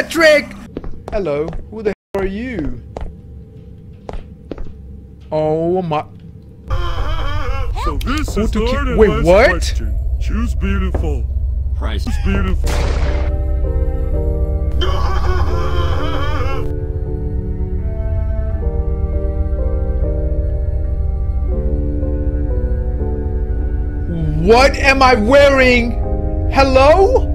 Patrick! Hello, who the hell are you? Oh my... So this is the third and Wait, last what? question. Choose beautiful. Price. Choose beautiful. What am I wearing? Hello?